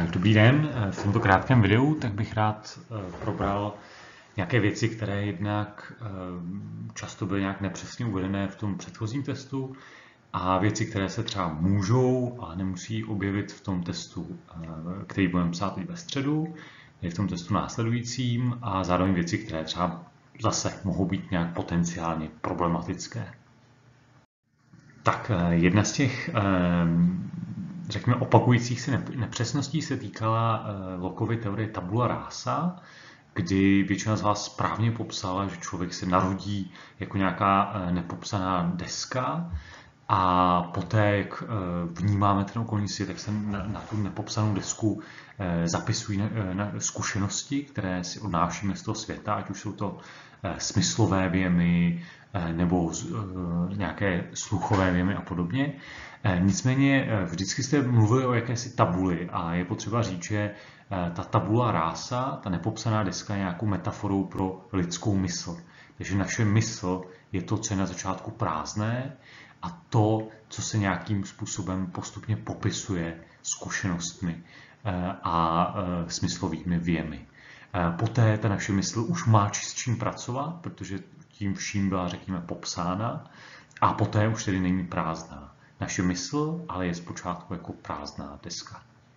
Tak, dobrý den. V tomto krátkém videu tak bych rád probral nějaké věci, které jednak často byly nějak nepřesně uvedené v tom předchozím testu a věci, které se třeba můžou, ale nemusí objevit v tom testu, který budeme psát teď ve středu, je v tom testu následujícím, a zároveň věci, které třeba zase mohou být nějak potenciálně problematické. Tak, jedna z těch řekněme, opakujících se nepřesností se týkala Lockeovy teorie tabula rasa, kdy většina z vás správně popsala, že člověk se narodí jako nějaká nepopsaná deska a poté, jak vnímáme ten okolní svět, tak se na tu nepopsanou desku zapisují zkušenosti, které si odnášíme z toho světa, ať už jsou to smyslové věmy nebo nějaké sluchové věmy a podobně. Nicméně vždycky jste mluvili o jakési tabuli a je potřeba říct, že ta tabula rasa, ta nepopsaná deska, je nějakou metaforou pro lidskou mysl. Takže naše mysl je to, co je na začátku prázdné, a to, co se nějakým způsobem postupně popisuje zkušenostmi a smyslovými věmy. Poté ta naše mysl už má s čím pracovat, protože tím vším byla, řekněme, popsána, a poté už tedy není prázdná. Naše mysl ale je zpočátku jako prázdná deska.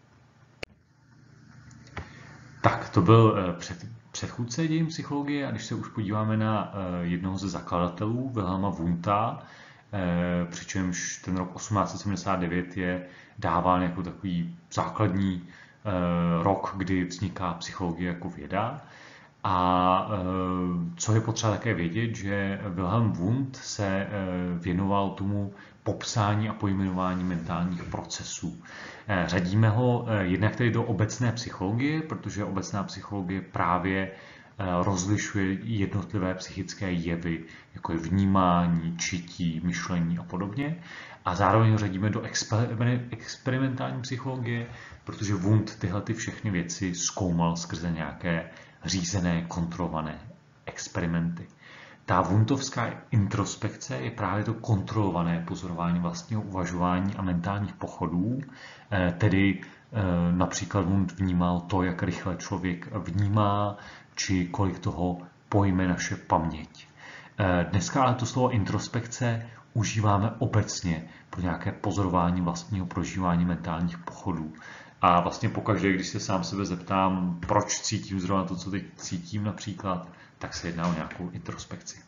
Tak, to byl předchůdce dějin psychologie, a když se už podíváme na jednoho ze zakladatelů, Wilhelma Wundta, přičemž ten rok 1879 je dáván jako takový základní rok, kdy vzniká psychologie jako věda. A co je potřeba také vědět, že Wilhelm Wundt se věnoval tomu popsání a pojmenování mentálních procesů. Řadíme ho jednak tedy do obecné psychologie, protože obecná psychologie právě rozlišuje jednotlivé psychické jevy, jako je vnímání, čití, myšlení a podobně. A zároveň ho řadíme do experimentální psychologie, protože Wundt tyhle všechny věci zkoumal skrze nějaké řízené, kontrolované experimenty. Ta Wundtovská introspekce je právě to kontrolované pozorování vlastního uvažování a mentálních pochodů, tedy například Wundt vnímal to, jak rychle člověk vnímá, či kolik toho pojme naše paměť. Dneska ale to slovo introspekce užíváme obecně pro nějaké pozorování vlastního prožívání mentálních pochodů. A vlastně pokaždé, když se sám sebe zeptám, proč cítím zrovna to, co teď cítím například, tak se jedná o nějakou introspekci.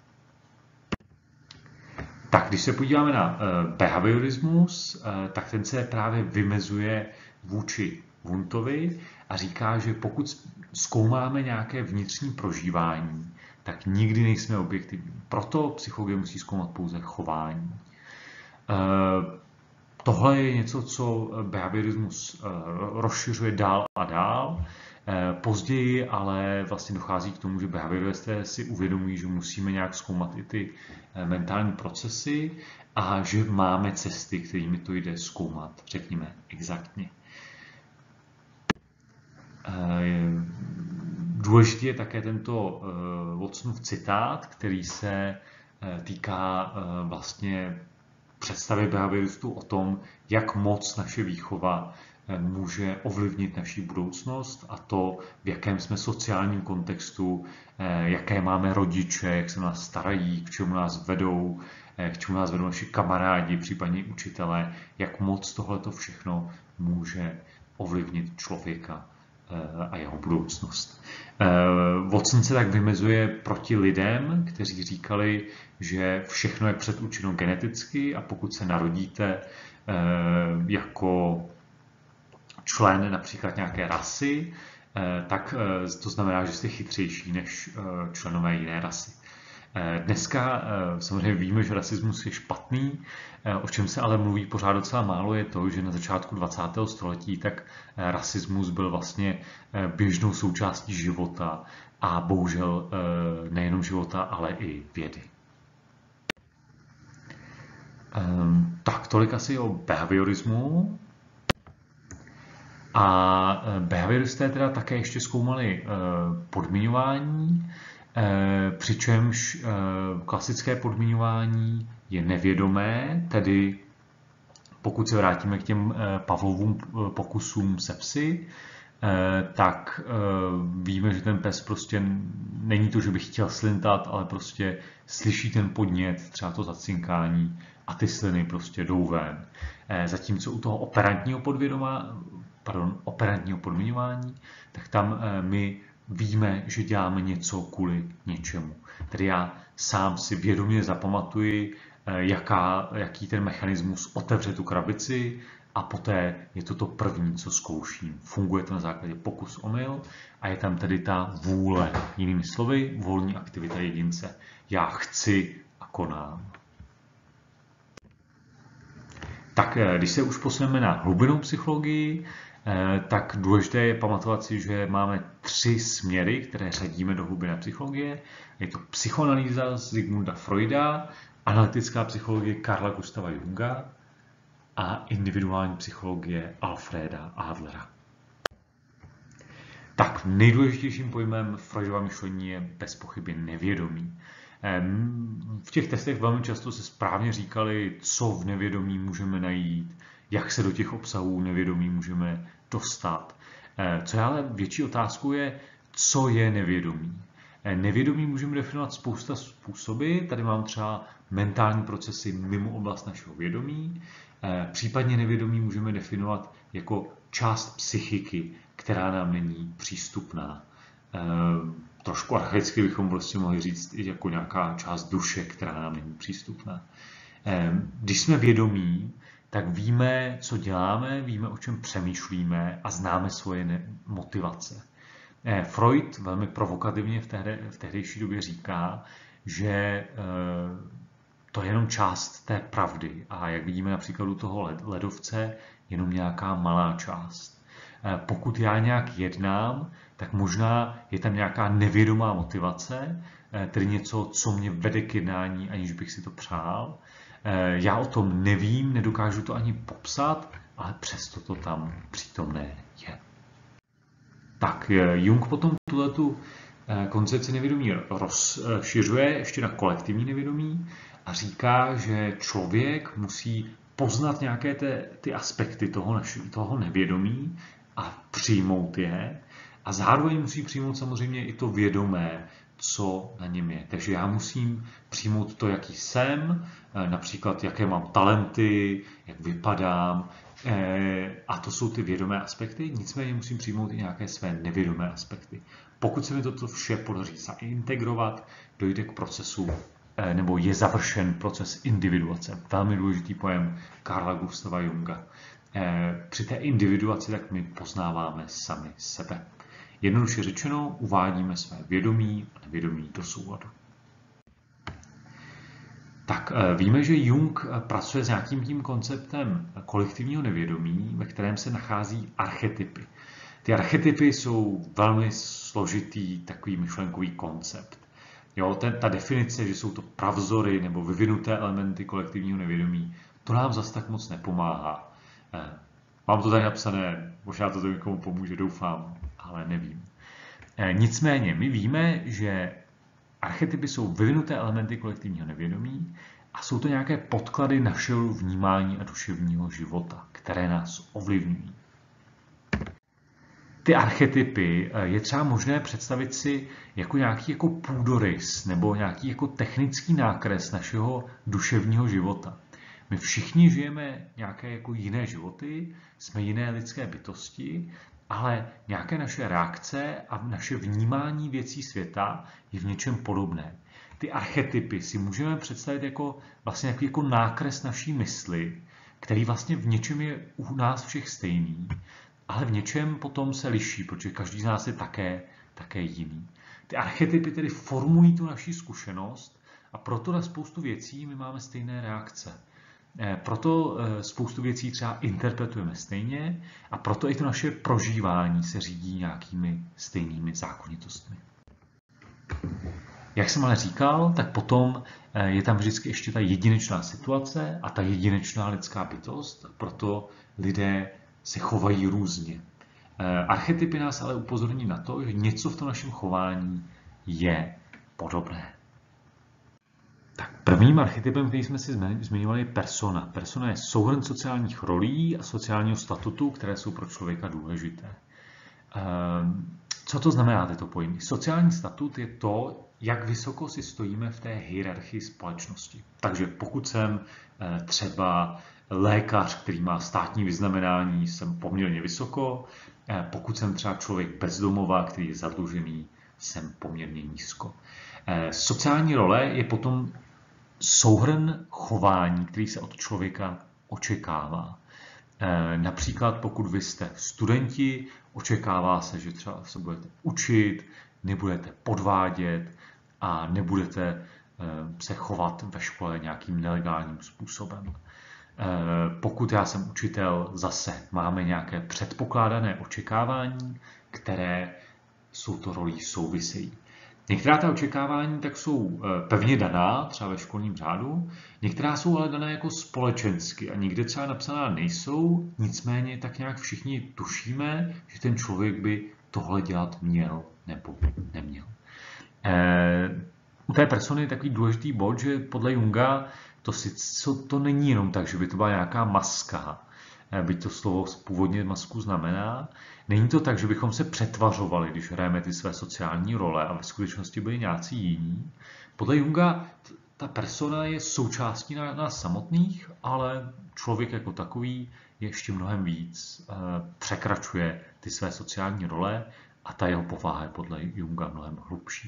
Tak, když se podíváme na behaviorismus, tak ten se právě vymezuje vůči Wundtovi a říká, že pokud zkoumáme nějaké vnitřní prožívání, tak nikdy nejsme objektivní. Proto psychologie musí zkoumat pouze chování. Tohle je něco, co behaviorismus rozšiřuje dál a dál. Později ale vlastně dochází k tomu, že behavioristé si uvědomují, že musíme nějak zkoumat i ty mentální procesy a že máme cesty, kterými to jde zkoumat, řekněme, exaktně. Důležitý je také tento Watsonův citát, který se týká vlastně představy behavioristů o tom, jak moc naše výchova může ovlivnit naši budoucnost a to, v jakém jsme sociálním kontextu, jaké máme rodiče, jak se nás starají, k čemu nás vedou, naši kamarádi, případně učitelé, jak moc tohleto všechno může ovlivnit člověka a jeho budoucnost. Watson se tak vymezuje proti lidem, kteří říkali, že všechno je předurčeno geneticky a pokud se narodíte jako člen například nějaké rasy, tak to znamená, že jste chytřejší než členové jiné rasy. Dneska samozřejmě víme, že rasismus je špatný, o čem se ale mluví pořád docela málo, je to, že na začátku 20. století tak rasismus byl vlastně běžnou součástí života a bohužel nejenom života, ale i vědy. Tak, tolik asi o behaviorismu. A behavioristé teda také ještě zkoumali podmiňování, přičemž klasické podmiňování je nevědomé, tedy Pokud se vrátíme k těm Pavlovům pokusům se psy, tak víme, že ten pes prostě není to, že by chtěl slintat, ale prostě slyší ten podnět, třeba to zacinkání a ty sliny prostě jdou ven. Zatímco u toho operantního podmiňování, tak tam my víme, že děláme něco kvůli něčemu. Tedy já sám si vědomě zapamatuji, jaký ten mechanismus otevře tu krabici, a poté je to první, co zkouším. Funguje to na základě pokus-omyl a je tam tedy ta vůle, jinými slovy, volní aktivita jedince. Já chci a konám. Tak když se už posuneme na hlubinnou psychologii, tak důležité je pamatovat si, že máme 3 směry, které řadíme do hlubinné psychologie. Je to psychoanalýza Sigmunda Freuda, analytická psychologie Carla Gustava Junga a individuální psychologie Alfreda Adlera. Tak nejdůležitějším pojmem Freudova myšlení je bez pochyby nevědomí. V těch testech velmi často se správně říkali, co v nevědomí můžeme najít, jak se do těch obsahů nevědomí můžeme dostat. Co je ale větší otázkou je, co je nevědomí. Nevědomí můžeme definovat spousta způsoby. Tady mám třeba mentální procesy mimo oblast našeho vědomí. Případně nevědomí můžeme definovat jako část psychiky, která nám není přístupná. Trošku archaicky bychom prostě mohli říct i jako nějaká část duše, která nám není přístupná. Když jsme vědomí, tak víme, co děláme, víme, o čem přemýšlíme a známe svoje motivace. Freud velmi provokativně v tehdejší době říká, že to je jenom část té pravdy a jak vidíme na příkladu toho ledovce, jenom nějaká malá část. Pokud já nějak jednám, tak možná je tam nějaká nevědomá motivace, tedy něco, co mě vede k jednání, aniž bych si to přál. Já o tom nevím, nedokážu to ani popsat, ale přesto to tam přítomné je. Tak Jung potom tuhletu koncepci nevědomí rozšiřuje ještě na kolektivní nevědomí a říká, že člověk musí poznat nějaké ty aspekty toho nevědomí a přijmout je a zároveň musí přijmout samozřejmě i to vědomé, co na něm je. Takže já musím přijmout to, jaký jsem, například jaké mám talenty, jak vypadám, a to jsou ty vědomé aspekty, nicméně musím přijmout i nějaké své nevědomé aspekty. Pokud se mi toto vše podaří zaintegrovat, dojde k procesu, nebo je završen proces individuace. Velmi důležitý pojem Carla Gustava Junga. Při té individuaci tak my poznáváme sami sebe. Jednoduše řečeno, uvádíme své vědomí a nevědomí do souladu. Tak víme, že Jung pracuje s nějakým tím konceptem kolektivního nevědomí, ve kterém se nachází archetypy. Ty archetypy jsou velmi složitý takový myšlenkový koncept. Jo, ta definice, že jsou to pravzory nebo vyvinuté elementy kolektivního nevědomí, to nám zas tak moc nepomáhá. Mám to tady napsané, možná to někomu pomůže, doufám, ale nevím. Nicméně my víme, že archetypy jsou vyvinuté elementy kolektivního nevědomí a jsou to nějaké podklady našeho vnímání a duševního života, které nás ovlivňují. Ty archetypy je třeba možné představit si jako nějaký jako půdorys nebo nějaký jako technický nákres našeho duševního života. My všichni žijeme nějaké jako jiné životy, jsme jiné lidské bytosti, ale nějaké naše reakce a naše vnímání věcí světa je v něčem podobné. Ty archetypy si můžeme představit jako vlastně jako nákres naší mysli, který vlastně v něčem je u nás všech stejný, ale v něčem potom se liší, protože každý z nás je také jiný. Ty archetypy tedy formují tu naši zkušenost a proto na spoustu věcí my máme stejné reakce. Proto spoustu věcí třeba interpretujeme stejně a proto i to naše prožívání se řídí nějakými stejnými zákonitostmi. Jak jsem ale říkal, tak potom je tam vždycky ještě ta jedinečná situace a ta jedinečná lidská bytost, proto lidé se chovají různě. Archetypy nás ale upozorní na to, že něco v tom našem chování je podobné. Tak Prvním archetypem, který jsme si zmiňovali, je persona. Persona je souhrn sociálních rolí a sociálního statutu, které jsou pro člověka důležité. Co to znamená tyto pojmy? Sociální statut je to, jak vysoko si stojíme v té hierarchii společnosti. Takže pokud jsem třeba lékař, který má státní vyznamenání, jsem poměrně vysoko. Pokud jsem třeba člověk bezdomova, který je zadlužený, jsem poměrně nízko. Sociální role je potom souhrn chování, který se od člověka očekává. Například pokud vy jste studenti, očekává se, že třeba se budete učit, nebudete podvádět a nebudete se chovat ve škole nějakým nelegálním způsobem. Pokud já jsem učitel, zase máme nějaké předpokládané očekávání, které s touto rolí souvisejí. Některá ta očekávání tak jsou pevně daná, třeba ve školním řádu, některá jsou ale dané jako společensky a nikde třeba napsaná nejsou, nicméně tak nějak všichni tušíme, že ten člověk by tohle dělat měl nebo neměl. U té persony je takový důležitý bod, že podle Junga to není jenom tak, že by to byla nějaká maska, byť to slovo původně masku znamená. Není to tak, že bychom se přetvařovali, když hrajeme ty své sociální role a ve skutečnosti byli nějací jiní. Podle Junga ta persona je součástí nás samotných, ale člověk jako takový je ještě mnohem víc, překračuje ty své sociální role a ta jeho povaha je podle Junga mnohem hlubší.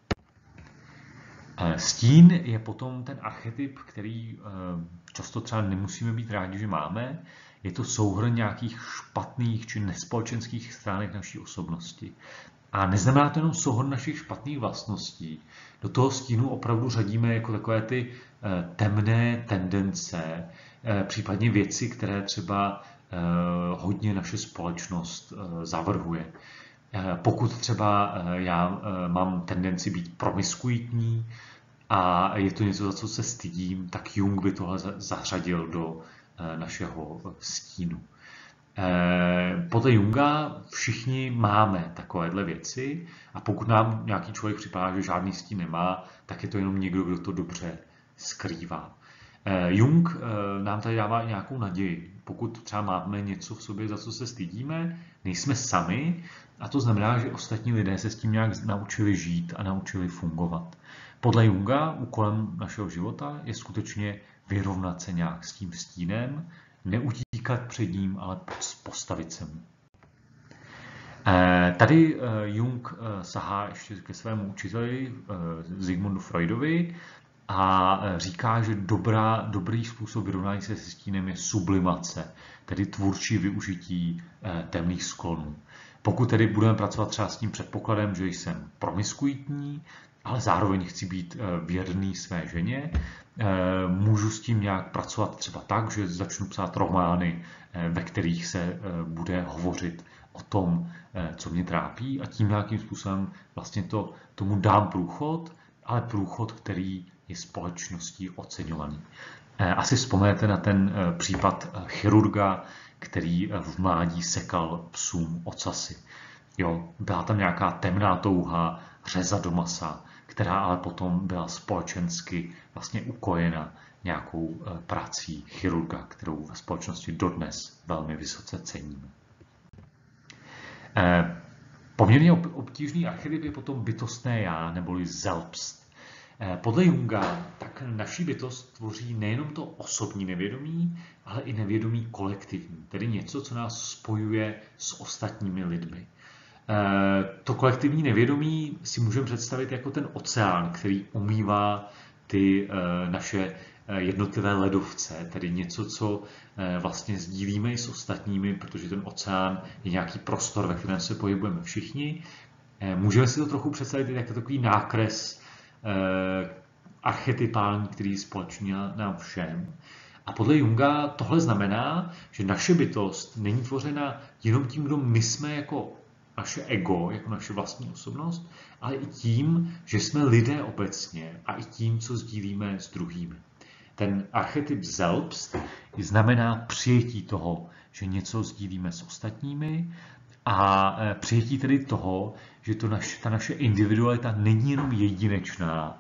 Stín je potom ten archetyp, který často třeba nemusíme být rádi, že máme. Je to souhrn nějakých špatných či nespolečenských stránek naší osobnosti. A neznamená to jenom souhrn našich špatných vlastností. Do toho stínu opravdu řadíme jako takové ty temné tendence, případně věci, které třeba hodně naše společnost zavrhuje. Pokud třeba já mám tendenci být promiskuitní a je to něco, za co se stydím, tak Jung by tohle zařadil do našeho stínu. Podle Junga všichni máme takovéhle věci a pokud nám nějaký člověk připadá, že žádný stín nemá, tak je to jenom někdo, kdo to dobře skrývá. Jung nám tady dává nějakou naději. Pokud třeba máme něco v sobě, za co se stydíme, nejsme sami a to znamená, že ostatní lidé se s tím nějak naučili žít a naučili fungovat. Podle Junga úkolem našeho života je skutečně vyrovnat se nějak s tím stínem, neutíkat před ním, ale postavit se mu. Tady Jung sahá ještě ke svému učiteli Sigmundu Freudovi a říká, že dobrý způsob vyrovnání se se stínem je sublimace, tedy tvůrčí využití temných sklonů. Pokud tedy budeme pracovat třeba s tím předpokladem, že jsem promiskuitní, ale zároveň chci být věrný své ženě, můžu s tím nějak pracovat třeba tak, že začnu psát romány, ve kterých se bude hovořit o tom, co mě trápí a tím nějakým způsobem vlastně tomu dám průchod, ale průchod, který je společností oceňovaný. Asi vzpomenete na ten případ chirurga, který v mládí sekal psům ocasy. Jo, byla tam nějaká temná touha řezat do masa, která ale potom byla společensky vlastně ukojena nějakou prací chirurga, kterou ve společnosti dodnes velmi vysoce ceníme. Poměrně obtížný archetyp je potom bytostné já, neboli Selbst. Podle Junga tak naší bytost tvoří nejenom to osobní nevědomí, ale i nevědomí kolektivní, tedy něco, co nás spojuje s ostatními lidmi. To kolektivní nevědomí si můžeme představit jako ten oceán, který omývá ty naše jednotlivé ledovce, tedy něco, co vlastně sdílíme i s ostatními, protože ten oceán je nějaký prostor, ve kterém se pohybujeme všichni. Můžeme si to trochu představit jako takový nákres archetypální, který je společný nám všem. A podle Junga tohle znamená, že naše bytost není tvořena jenom tím, kdo my jsme jako naše ego, jako naše vlastní osobnost, ale i tím, že jsme lidé obecně a i tím, co sdílíme s druhými. Ten archetyp Selbst znamená přijetí toho, že něco sdílíme s ostatními a přijetí tedy toho, že ta naše individualita není jenom jedinečná,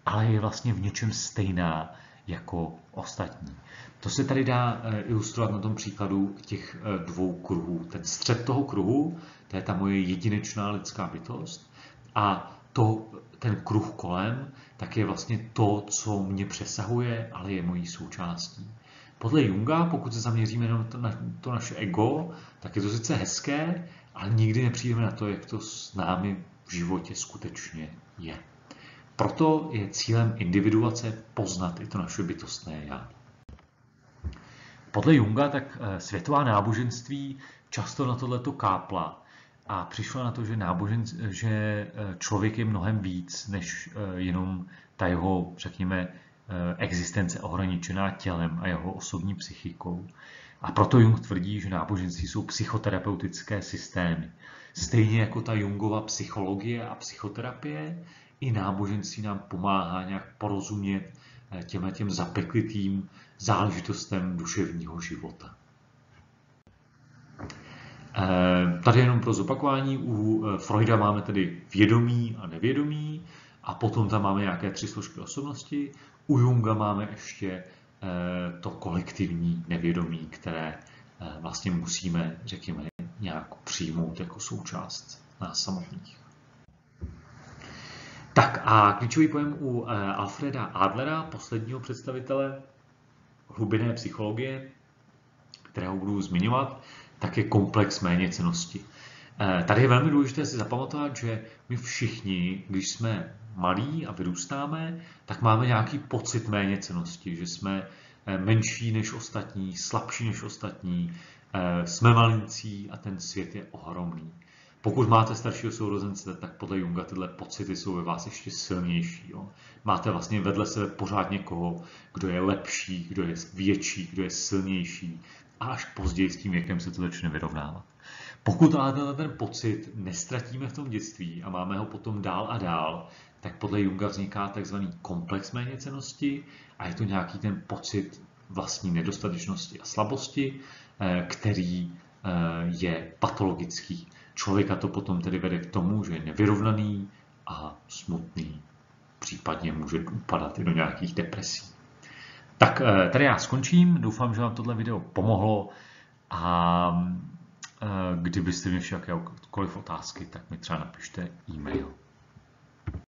ale je vlastně v něčem stejná jako ostatní. To se tady dá ilustrovat na tom příkladu těch dvou kruhů. Ten střed toho kruhu, to je ta moje jedinečná lidská bytost, a ten kruh kolem, tak je vlastně to, co mě přesahuje, ale je mojí součástí. Podle Junga, pokud se zaměříme na to naše ego, tak je to sice hezké, ale nikdy nepřijdeme na to, jak to s námi v životě skutečně je. Proto je cílem individuace poznat i to naše bytostné já. Podle Junga tak světová náboženství často na tohleto kápla a přišla na to, že člověk je mnohem víc než jenom ta jeho, řekněme, existence ohraničená tělem a jeho osobní psychikou. A proto Jung tvrdí, že náboženství jsou psychoterapeutické systémy. Stejně jako ta Jungova psychologie a psychoterapie, i náboženství nám pomáhá nějak porozumět těm zapeklitým záležitostem duševního života. Tady jenom pro zopakování, u Freuda máme tedy vědomí a nevědomí a potom tam máme nějaké 3 složky osobnosti. U Junga máme ještě to kolektivní nevědomí, které vlastně musíme, řekněme, nějak přijmout jako součást nás samotných. Tak a klíčový pojem u Alfreda Adlera, posledního představitele hlubinné psychologie, kterého budu zmiňovat, tak je komplex méněcennosti. Tady je velmi důležité si zapamatovat, že my všichni, když jsme malí a vyrůstáme, tak máme nějaký pocit méněcennosti, že jsme menší než ostatní, slabší než ostatní, jsme malincí a ten svět je ohromný. Pokud máte staršího sourozence, tak podle Junga tyhle pocity jsou ve vás ještě silnější. Jo? Máte vlastně vedle sebe pořád někoho, kdo je lepší, kdo je větší, kdo je silnější, a až později s tím věkem se to začne vyrovnávat. Pokud ale ten pocit nestratíme v tom dětství a máme ho potom dál a dál, tak podle Junga vzniká takzvaný komplex méněcennosti a je to nějaký ten pocit vlastní nedostatečnosti a slabosti, který je patologický. Člověka to potom tedy vede k tomu, že je nevyrovnaný a smutný, případně může upadat i do nějakých depresí. Tak tady já skončím, doufám, že vám tohle video pomohlo a kdybyste měli jakékoliv otázky, tak mi třeba napište e-mail.